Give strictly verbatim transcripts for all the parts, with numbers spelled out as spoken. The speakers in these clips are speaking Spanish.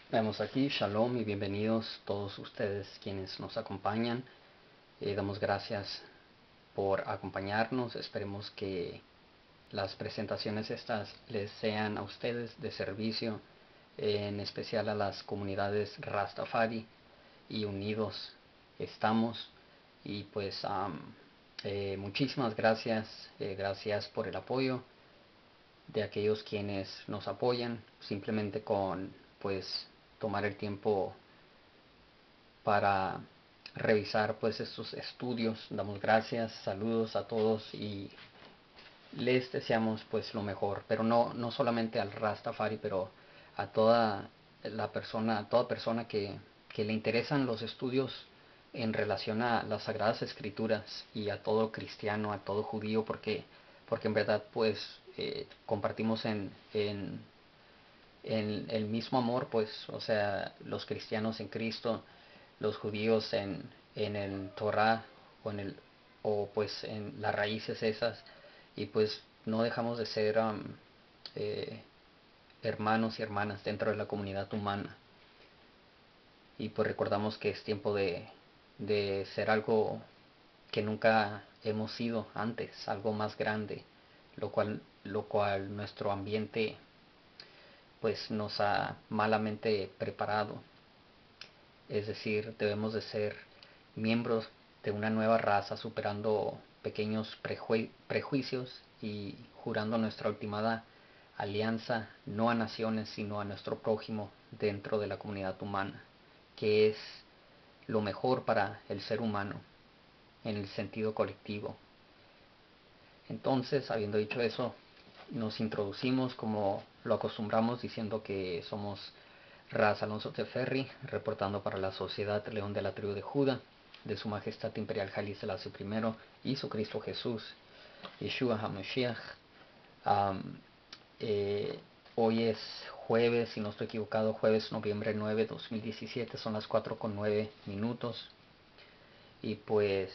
Vemos aquí, shalom y bienvenidos todos ustedes quienes nos acompañan. Eh, damos gracias por acompañarnos. Esperemos que las presentaciones estas les sean a ustedes de servicio, eh, en especial a las comunidades Rastafari y unidos estamos. Y pues um, eh, muchísimas gracias, eh, gracias por el apoyo de aquellos quienes nos apoyan, simplemente con pues tomar el tiempo para revisar pues estos estudios. Damos gracias, saludos a todos y les deseamos pues lo mejor, pero no, no solamente al Rastafari, pero a toda la persona, a toda persona que, que le interesan los estudios en relación a las Sagradas Escrituras y a todo cristiano, a todo judío, porque, porque en verdad pues eh, compartimos en, en, en el mismo amor, pues, o sea, los cristianos en Cristo, los judíos en, en el Torah o en el o pues en las raíces esas, y pues no dejamos de ser um, eh, hermanos y hermanas dentro de la comunidad humana, y pues recordamos que es tiempo de, de ser algo que nunca hemos sido antes, algo más grande, lo cual lo cual nuestro ambiente pues nos ha malamente preparado. Es decir, debemos de ser miembros de una nueva raza, superando pequeños preju prejuicios y jurando nuestra ultimada alianza no a naciones sino a nuestro prójimo dentro de la comunidad humana, que es lo mejor para el ser humano en el sentido colectivo. Entonces, habiendo dicho eso, nos introducimos como lo acostumbramos diciendo que somos Ras Alonso Teferri, reportando para la Sociedad León de la Tribu de Judá, de Su Majestad Imperial Haile Selassie primero y su Cristo Jesús, Yeshua HaMashiach. Um, eh, Hoy es jueves, si no estoy equivocado, jueves noviembre nueve, dos mil diecisiete, son las cuatro con nueve minutos. Y pues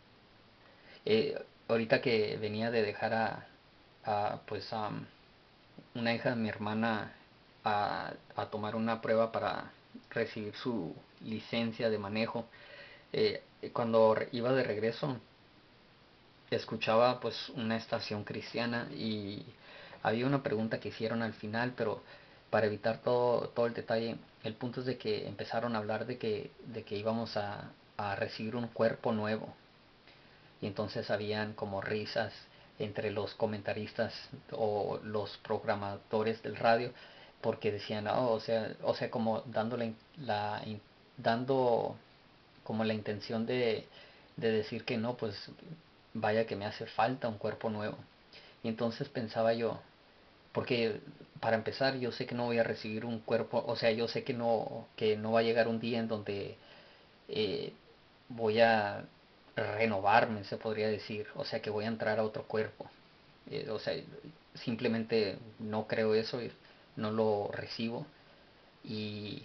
eh, ahorita que venía de dejar a, a pues a una hija de mi hermana a, a tomar una prueba para recibir su licencia de manejo, eh, cuando iba de regreso escuchaba pues una estación cristiana y había una pregunta que hicieron al final, pero para evitar todo, todo el detalle, el punto es de que empezaron a hablar de que, de que íbamos a, a recibir un cuerpo nuevo, y entonces habían como risas entre los comentaristas o los programadores del radio, porque decían, oh, o sea, o sea, como dándole la, dando como la intención de, de decir que no, pues vaya que me hace falta un cuerpo nuevo. Y entonces pensaba yo, porque para empezar yo sé que no voy a recibir un cuerpo, o sea, yo sé que no, que no va a llegar un día en donde eh, voy a renovarme, se podría decir, o sea que voy a entrar a otro cuerpo. Eh, o sea, simplemente no creo eso, no lo recibo, y,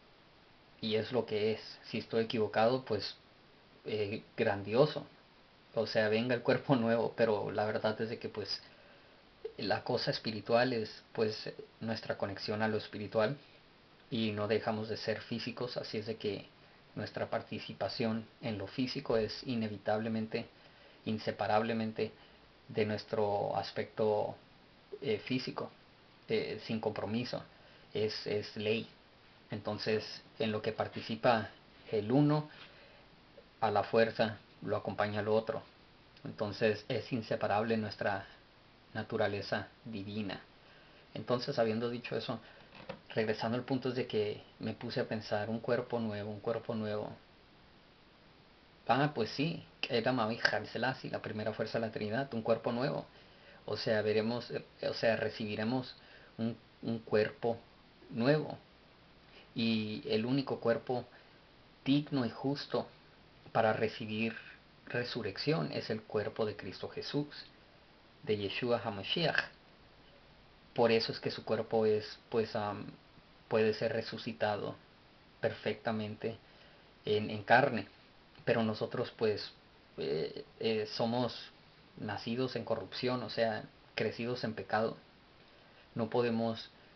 y es lo que es. Si estoy equivocado, pues eh, grandioso, o sea, venga el cuerpo nuevo, pero la verdad es de que pues la cosa espiritual es pues nuestra conexión a lo espiritual, y no dejamos de ser físicos, así es de que nuestra participación en lo físico es inevitablemente, inseparablemente de nuestro aspecto eh, físico, eh, sin compromiso, es, es ley. Entonces, en lo que participa el uno, a la fuerza lo acompaña el otro. Entonces, es inseparable nuestra naturaleza divina. Entonces, habiendo dicho eso, regresando al punto es de que me puse a pensar, un cuerpo nuevo, un cuerpo nuevo. Ah, pues sí, era Mami Selassie, la primera fuerza de la Trinidad, un cuerpo nuevo. O sea, veremos, eh, o sea, recibiremos un, un cuerpo nuevo. Y el único cuerpo digno y justo para recibir resurrección es el cuerpo de Cristo Jesús, de Yeshua HaMashiach. Por eso es que su cuerpo es, pues, um, puede ser resucitado perfectamente en, en carne. Pero nosotros, pues, eh, eh, somos nacidos en corrupción, o sea, crecidos en pecado. No podemos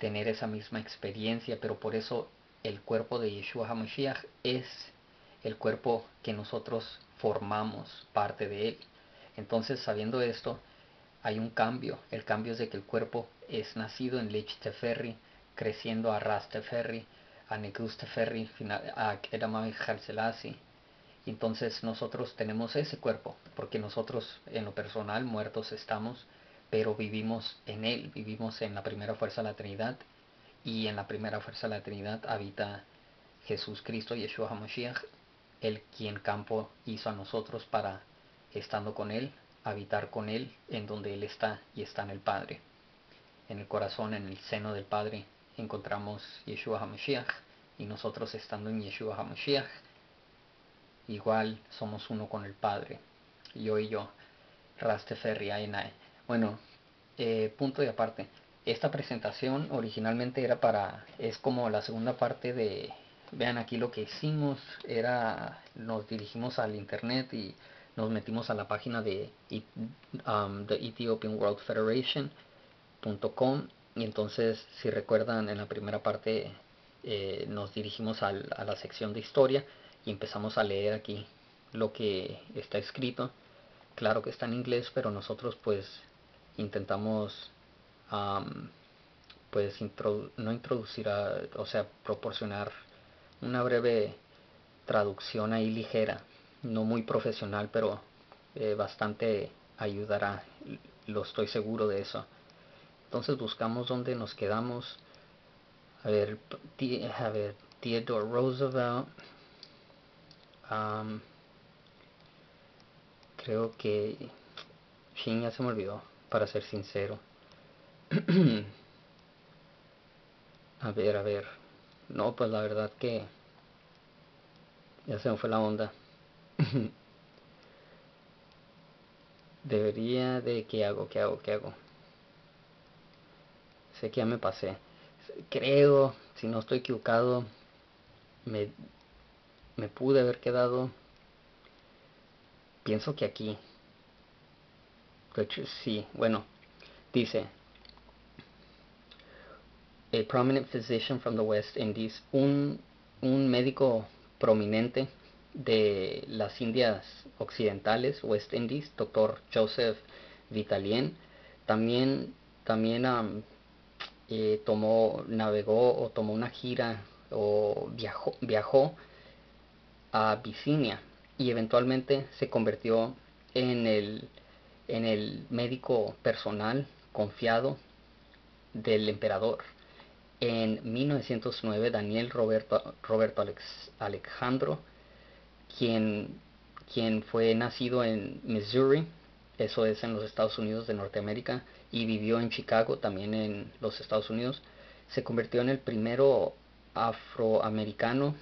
tener esa misma experiencia, pero por eso el cuerpo de Yeshua HaMashiach es el cuerpo que nosotros formamos parte de él. Entonces, sabiendo esto, hay un cambio. El cambio es de que el cuerpo es nacido en Lich Teferri, creciendo a Ras Teferri, a Negus Teferri, a Kedamah Halselasi. Y entonces nosotros tenemos ese cuerpo, porque nosotros en lo personal muertos estamos, pero vivimos en él, vivimos en la primera fuerza de la Trinidad, y en la primera fuerza de la Trinidad habita Jesús Cristo, Yeshua HaMashiach, el quien campo hizo a nosotros para, estando con él, habitar con él en donde él está y está en el Padre. En el corazón, en el seno del Padre, encontramos Yeshua HaMashiach, y nosotros estando en Yeshua HaMashiach, igual somos uno con el Padre, yo y yo, Rasteferri Ainai. Bueno, eh, punto y aparte. Esta presentación originalmente era para, es como la segunda parte de, vean aquí lo que hicimos, era, nos dirigimos al internet y nos metimos a la página de um, the Ethiopian World Federation punto com, y entonces, si recuerdan, en la primera parte eh, nos dirigimos al, a la sección de historia y empezamos a leer aquí lo que está escrito. Claro que está en inglés, pero nosotros pues intentamos um, pues introdu no introducir a, o sea, proporcionar una breve traducción ahí ligera, no muy profesional, pero eh, bastante ayudará, lo estoy seguro de eso. Entonces buscamos dónde nos quedamos. A ver, a ver Theodore Roosevelt. Um, creo que... Shin, ya se me olvidó, para ser sincero. a ver, a ver. No, pues la verdad que... ya se me fue la onda. Debería de... ¿Qué hago? ¿Qué hago? ¿Qué hago? Sé que ya me pasé. Creo, si no estoy equivocado, me, me pude haber quedado... Pienso que aquí. De hecho, sí, bueno, dice... A prominent physician from the West Indies, un, un médico prominente de las Indias Occidentales, West Indies, doctor Joseph Vitalien, también, también um, eh, tomó, navegó o tomó una gira o viajó, viajó a Abisinia y eventualmente se convirtió en el, en el médico personal confiado del emperador. En mil novecientos nueve, Daniel Roberto, Roberto Alex, Alejandro, quien, quien fue nacido en Missouri, eso es en los Estados Unidos de Norteamérica, y vivió en Chicago, también en los Estados Unidos, se convirtió en el primero afroamericano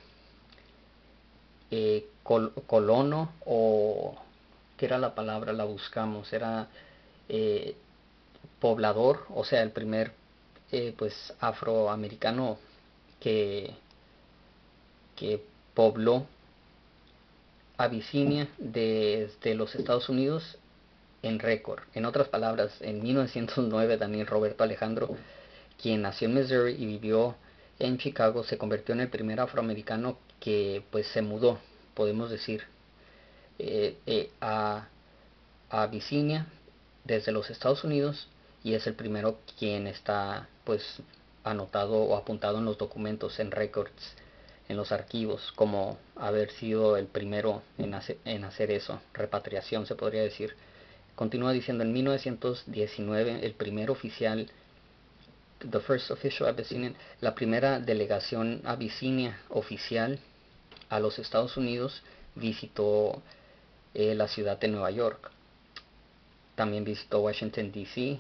eh, col, colono, o ¿qué era la palabra? La buscamos, era eh, poblador, o sea, el primer eh, pues afroamericano que, que pobló Abisinia desde los Estados Unidos en récord. En otras palabras, en mil novecientos nueve, Daniel Roberto Alejandro, quien nació en Missouri y vivió en Chicago, se convirtió en el primer afroamericano que pues se mudó, podemos decir, eh, eh, a, a Abisinia desde los Estados Unidos, y es el primero quien está pues anotado o apuntado en los documentos, en records, en los archivos, como haber sido el primero en hacer, en hacer eso, repatriación se podría decir. Continúa diciendo, en mil novecientos diecinueve, el primer oficial, the first official Abyssinian, la primera delegación abisinia oficial a los Estados Unidos visitó eh, la ciudad de Nueva York. También visitó Washington D C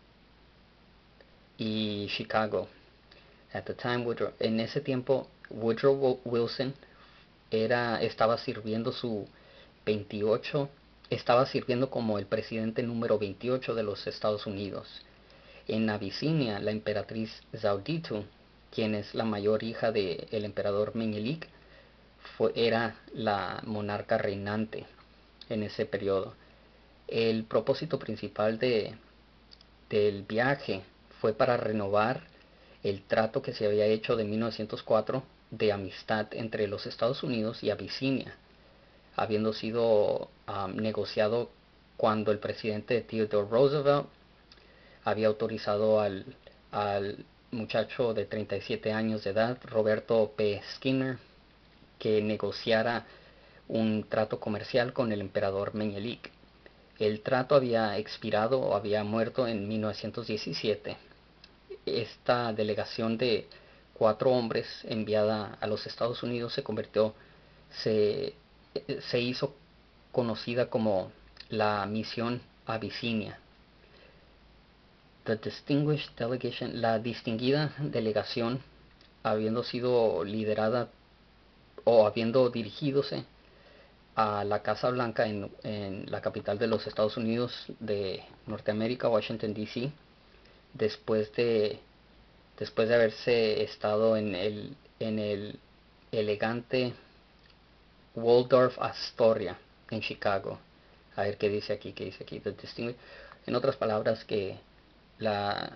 y Chicago. At the time, Woodrow, en ese tiempo, Woodrow Wilson era, estaba sirviendo su veintiocho, estaba sirviendo como el presidente número veintiocho de los Estados Unidos. En Abisinia, la emperatriz Zauditu, quien es la mayor hija del de emperador Menelik, fue, era la monarca reinante en ese periodo. El propósito principal de, del viaje fue para renovar el trato que se había hecho de mil novecientos cuatro de amistad entre los Estados Unidos y Abisinia, habiendo sido um, negociado cuando el presidente Theodore Roosevelt había autorizado al, al muchacho de treinta y siete años de edad, Roberto P. Skinner, que negociara un trato comercial con el emperador Meñique. El trato había expirado o había muerto en mil novecientos diecisiete. Esta delegación de cuatro hombres enviada a los Estados Unidos se convirtió, se, se hizo conocida como la misión Abisinia. The Distinguished Delegation, la distinguida delegación, habiendo sido liderada o habiendo dirigidose a la Casa Blanca en, en la capital de los Estados Unidos de Norteamérica, Washington D C, después de después de haberse estado en el en el elegante Waldorf Astoria en Chicago. A ver qué dice aquí, qué dice aquí. The Distinguished, en otras palabras, que la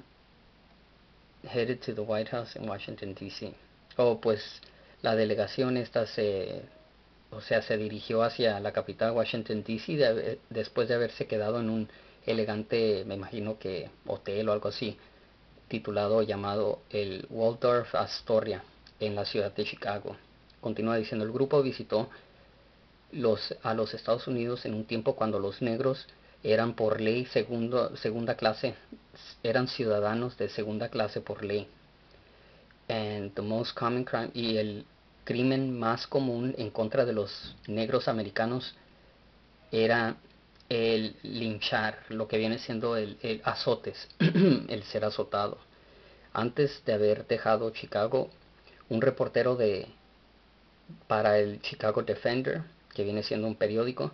headed to the White House en Washington D C. Oh, pues la delegación esta se o sea, se dirigió hacia la capital Washington D C de, después de haberse quedado en un elegante, me imagino que hotel o algo así, titulado llamado el Waldorf Astoria en la ciudad de Chicago. Continúa diciendo, el grupo visitó los, a los Estados Unidos en un tiempo cuando los negros eran por ley segundo, segunda clase, eran ciudadanos de segunda clase por ley. And the most common crime, y el crimen más común en contra de los negros americanos era el linchar, lo que viene siendo el, el azotes, el ser azotado. Antes de haber dejado Chicago, un reportero de para el Chicago Defender, que viene siendo un periódico,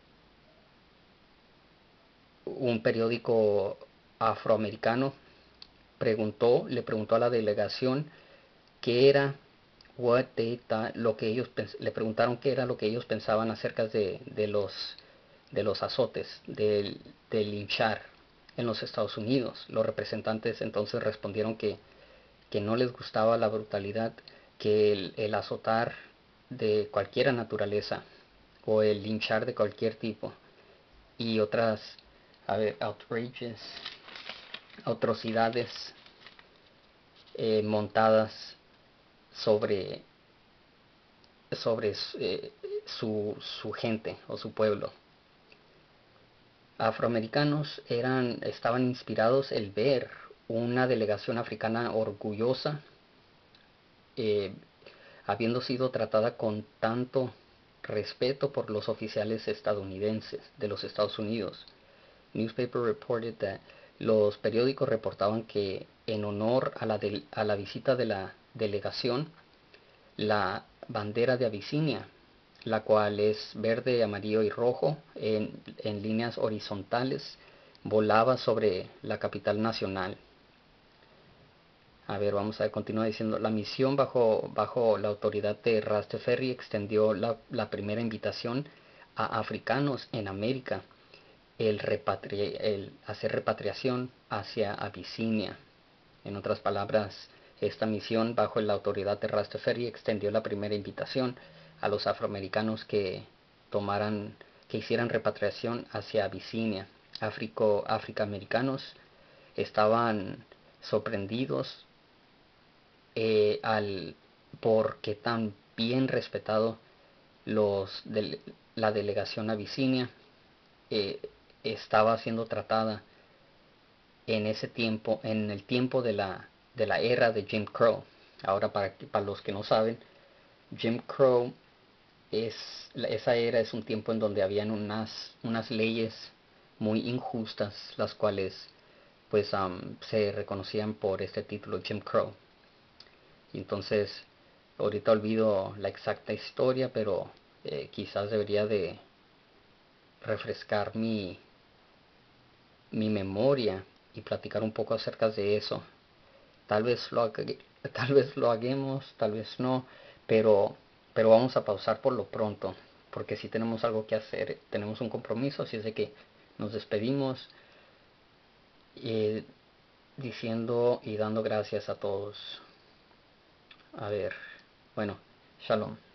un periódico afroamericano, preguntó, le preguntó a la delegación qué era what they thought, lo que ellos le preguntaron qué era lo que ellos pensaban acerca de, de los de los azotes, del, del linchar en los Estados Unidos. Los representantes entonces respondieron que, que no les gustaba la brutalidad, que el, el azotar de cualquier naturaleza o el linchar de cualquier tipo y otras, a ver, outrageous, atrocidades eh, montadas sobre sobre eh, su, su gente o su pueblo. Afroamericanos eran, estaban inspirados el ver una delegación africana orgullosa, eh, habiendo sido tratada con tanto respeto por los oficiales estadounidenses de los Estados Unidos. Newspaper reported that, los periódicos reportaban que en honor a la, de, a la visita de la delegación, la bandera de Abisinia, la cual es verde, amarillo y rojo en, en líneas horizontales, volaba sobre la capital nacional. A ver, vamos a ver, continúa diciendo, la misión bajo, bajo la autoridad de Rastafari extendió la, la primera invitación a africanos en América, el, repatri el hacer repatriación hacia Abisinia. En otras palabras, esta misión bajo la autoridad de Rastafari extendió la primera invitación a los afroamericanos que tomaran, que hicieran repatriación hacia Abisinia. Áfrico, afroamericanos estaban sorprendidos eh, al por qué tan bien respetado los de la delegación abisinia eh, estaba siendo tratada en ese tiempo, en el tiempo de la de la era de Jim Crow. Ahora, para, para los que no saben, Jim Crow es, esa era es un tiempo en donde habían unas, unas leyes muy injustas, las cuales pues um, se reconocían por este título, Jim Crow. Y entonces, ahorita olvido la exacta historia, pero eh, quizás debería de refrescar mi, mi memoria y platicar un poco acerca de eso. Tal vez lo tal vez lo hagamos, tal vez no, pero pero vamos a pausar por lo pronto, porque si tenemos algo que hacer, tenemos un compromiso, así es de que nos despedimos. Eh, diciendo y dando gracias a todos. A ver, bueno, shalom.